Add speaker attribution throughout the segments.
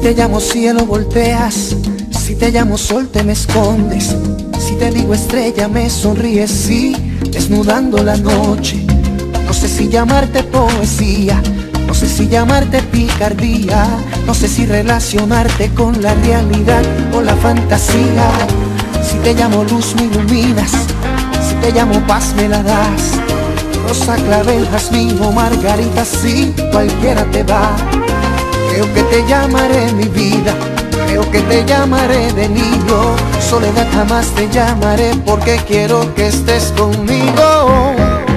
Speaker 1: te llamo cielo volteas, si te llamo sol te me escondes, si te digo estrella me sonríes, sí, desnudando la noche. No sé si llamarte poesía, no sé si llamarte picardía, no sé si relacionarte con la realidad o la fantasía. Si te llamo luz me iluminas, si te llamo paz me la das. Rosa, clavel, jazmín o margarita, sí, cualquiera te va. Creo que te llamaré mi vida, creo que te llamaré de niño. Soledad jamás te llamaré porque quiero que estés conmigo.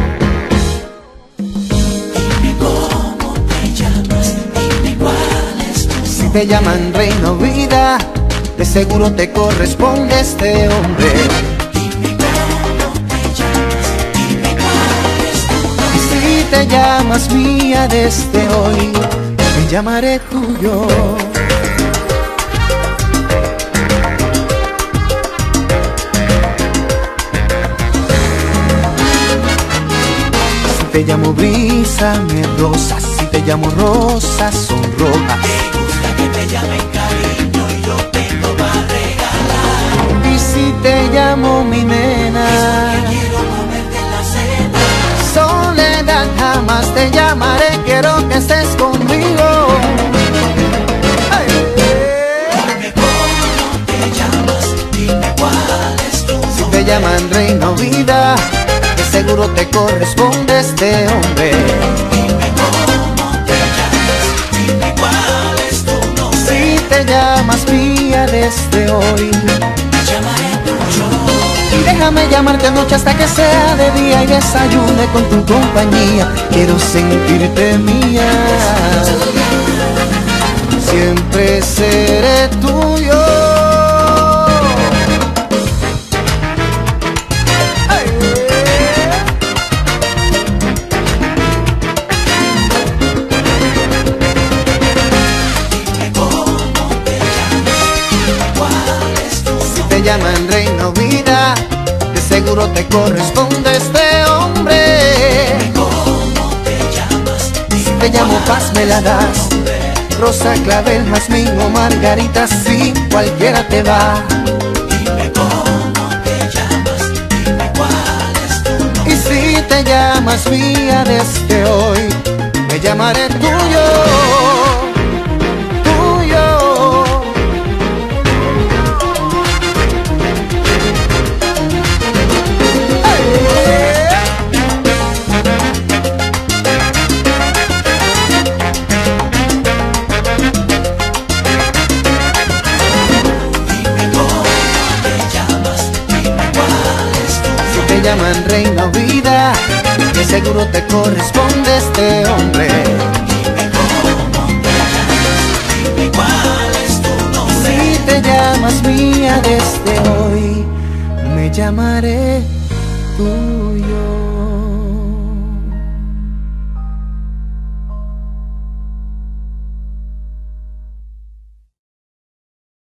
Speaker 2: Dime cómo te llamas, dime cuál es tu nombre.
Speaker 1: Si te llaman reina o vida, de seguro te corresponde este hombre.
Speaker 2: Dime cómo te llamas, dime cuál es tu nombre.
Speaker 1: Y si te llamas mía desde hoy, me llamaré tuyo. Si te llamo brisa, me rosas, si te llamo rosa, sonrojas.
Speaker 2: Me gusta que te llamen cariño y yo tengo para regalar.
Speaker 1: Y si te llamo mi nena,
Speaker 2: Quiero comerte en la cena.
Speaker 1: soledad jamás te llamaré, quiero que estés conmigo.
Speaker 2: Dime cómo te llamas, dime cuál es tu nombre.
Speaker 1: Si te llaman reina o vida, de seguro te corresponde este hombre.
Speaker 2: Dime cómo te llamas, dime cuál es tu nombre.
Speaker 1: Si te llamas mía desde hoy,
Speaker 2: Me llamaré tuyo.
Speaker 1: y déjame llamarte anoche hasta que sea de día y desayune con tu compañía. Quiero sentirte mía, siempre seré tuyo.
Speaker 2: Dime cómo te llamas, dime cuál es tu
Speaker 1: Si
Speaker 2: nombre.
Speaker 1: te llaman reina o vida, de seguro te corresponde este hombre.
Speaker 2: ¿Cómo te llamas?
Speaker 1: Si te llamo paz me la das, rosa, clavel, jazmín o margarita, sí, cualquiera te va.
Speaker 2: Dime cómo te llamas, dime cuál es tu nombre.
Speaker 1: Y si te llamas mía desde hoy, me llamaré tuyo, tuyo.
Speaker 2: Dime cómo te llamas, dime cuál es tu
Speaker 1: Si
Speaker 2: nombre.
Speaker 1: te llaman reina o vida, de seguro te corresponde este hombre.
Speaker 2: Dime cómo te llamas, dime cuál es tu nombre.
Speaker 1: Si te llamas mía desde hoy, me llamaré tuyo.